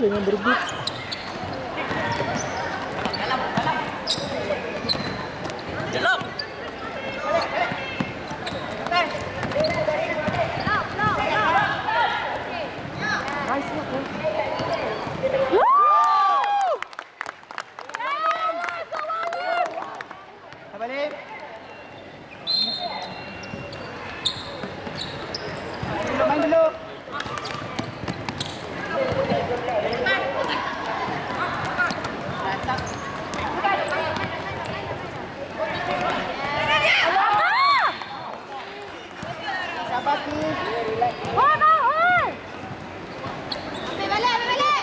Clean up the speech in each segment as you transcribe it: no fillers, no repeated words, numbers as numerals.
dengan berebut. Balik. Main dulu. Sabar Ki. Oi, oi. Ambil balik, ambil balik.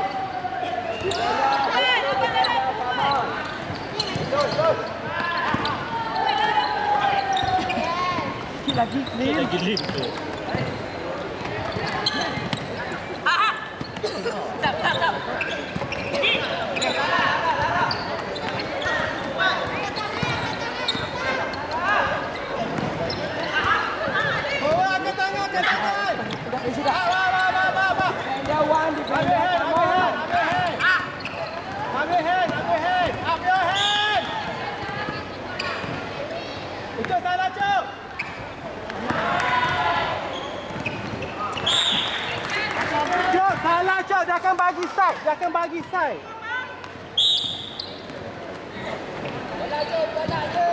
Lagi clean. Lagi lim tu. Salah Cok, dia akan bagi side, dia akan bagi side. Bola je, bola je.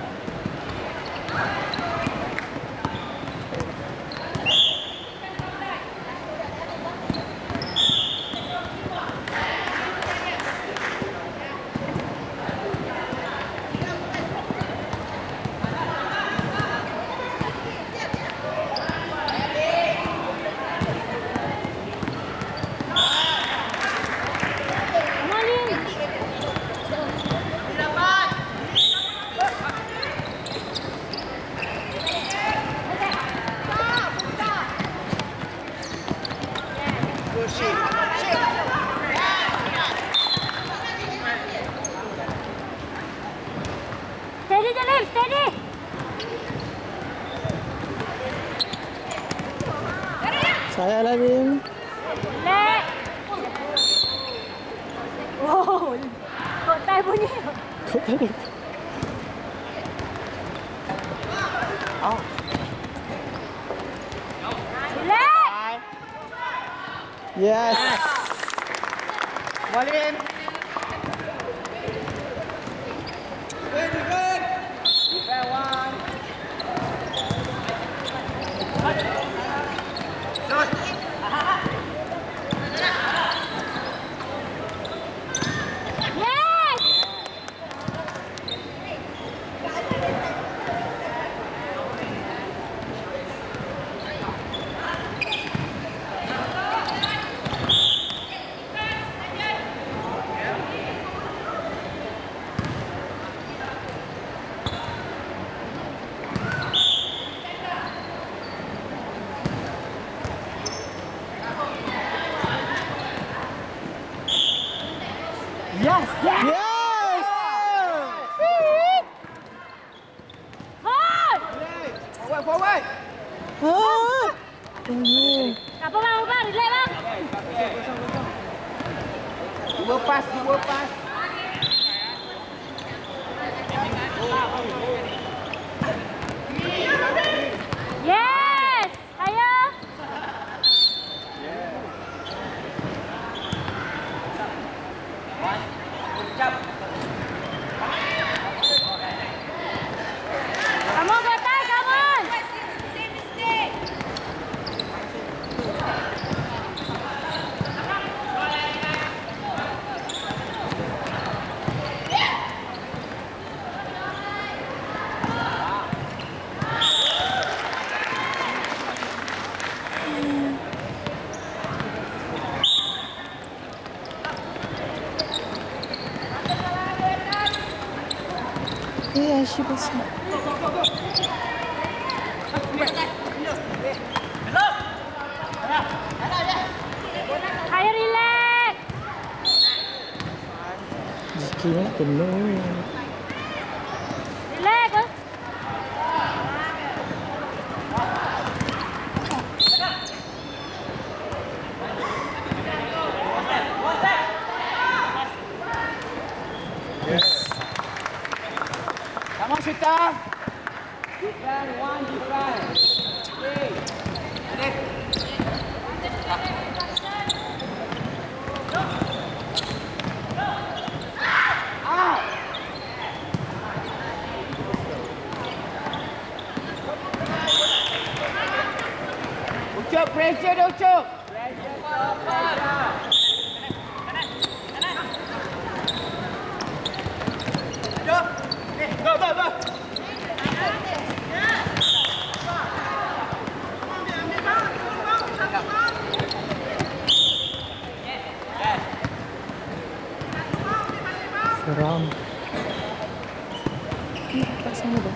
Steady je, Lim. Steady. Saya lah Lim. Lek. Wow. Kok tai bunyi. Kau tahu. Lek. Yes. Walin. Yes! Yes! Yes. Hold. Forward, forward! Ah. Apa bang? Bang, relax bang. Dua pas, dua pas. Yes. Ayo. Come on, Gatai, come on. Yeah, she was. Ayo relax. Jikinya penuh. Relax. Defend, one defend. Ucup, pressure dah Ucup. Seram. Tak sama dah.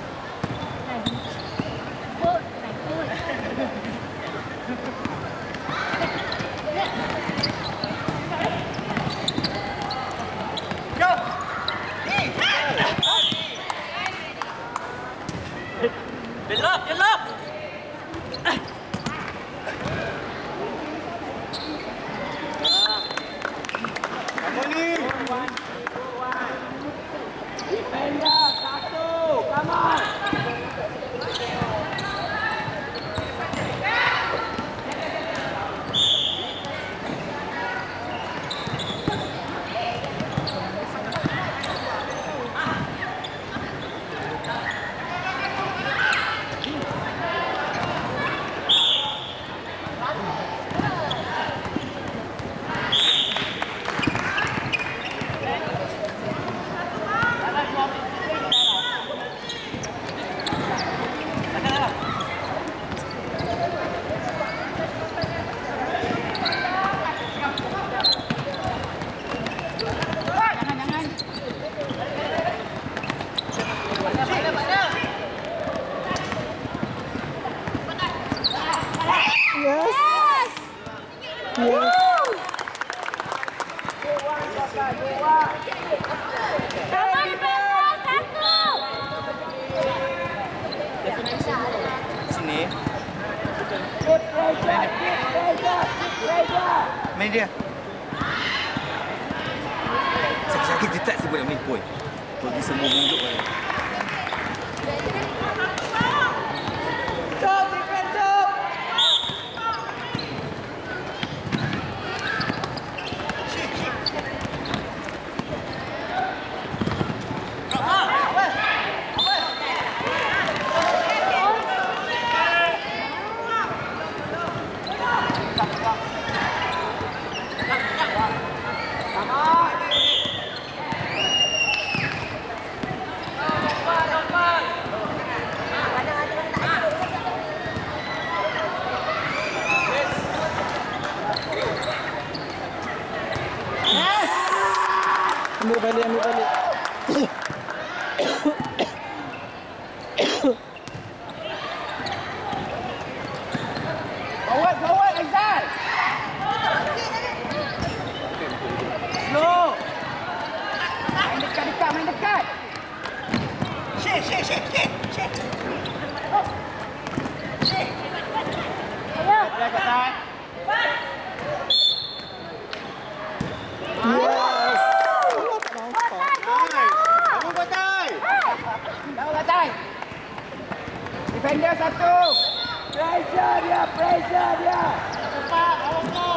Main dia. Sakit-sakit dia tak sebut nak main pun. Bagi semua munduk balik. Ambil balik. Forward, Azhar. Slow. Main dekat. Shake. Yes. Defender satu. Pressure dia. Cepat, awak.